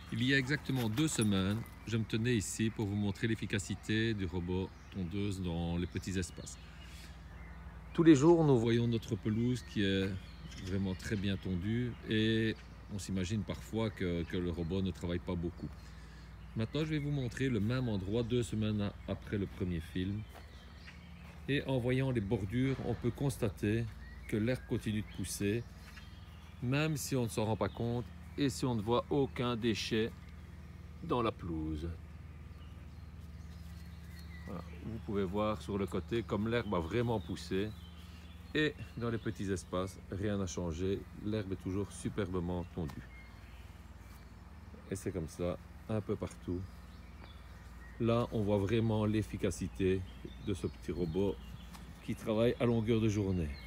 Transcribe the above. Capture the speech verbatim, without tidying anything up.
Il y a exactement deux semaines, je me tenais ici pour vous montrer l'efficacité du robot tondeuse dans les petits espaces. Tous les jours, nous voyons notre pelouse qui est vraiment très bien tondue et on s'imagine parfois que, que le robot ne travaille pas beaucoup. Maintenant, je vais vous montrer le même endroit deux semaines après le premier film. Et en voyant les bordures, on peut constater que l'herbe continue de pousser, même si on ne s'en rend pas compte et si on ne voit aucun déchet dans la pelouse. Voilà. Vous pouvez voir sur le côté comme l'herbe a vraiment poussé et dans les petits espaces, rien n'a changé, l'herbe est toujours superbement tondue. Et c'est comme ça un peu partout. Là, on voit vraiment l'efficacité de ce petit robot qui travaille à longueur de journée.